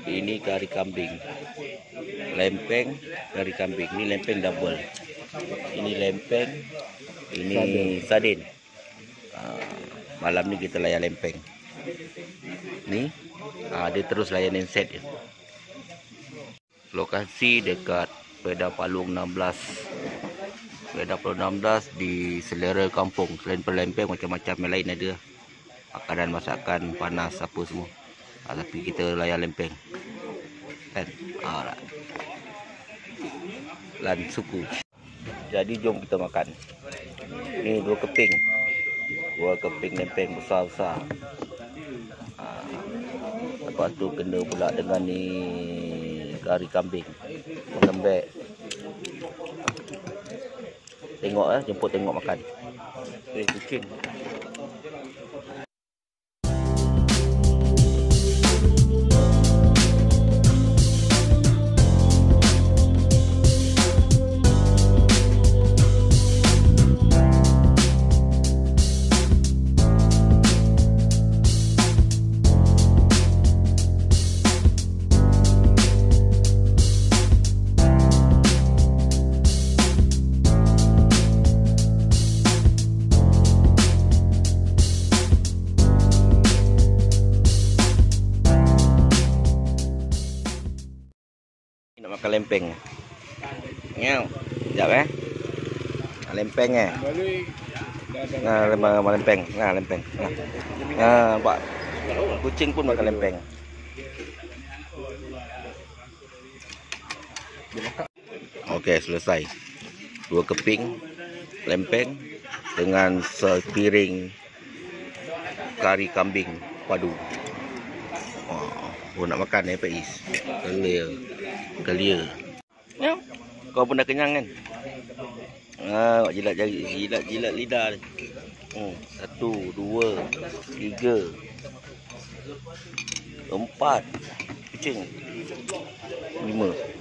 Ini kari kambing. Lempeng kari kambing. Ini lempeng double. Ini lempeng. Ini sardin. Malam ni kita layan lempeng. Ni dia terus layanin set je. Lokasi dekat Peda Palung 16. Peda Palung 16 di selera kampung. Selain pelempeng macam-macam yang lain ada. Makanan masakan panas apa semua. Tapi kita layan lempeng. Kan? Lan suku. Jadi jom kita makan. Ni 2 keping. 2 keping lempeng besar-besar. Lepas tu kena pula dengan ni kari kambing. Lembek. Tengok jemput tengok makan. Kucing. Nak makan lempeng. Ngau. Sekejap lempeng lempeng. Lempeng. Nampak. Kucing pun makan lempeng. Okey, selesai. 2 keping lempeng dengan sepiring kari kambing padu. Nak makan Pak Is. Gelia. Kau pun dah kenyang kan? Jilat jari, jilat lidah. 1, 2, 3, 4 kucing. 5.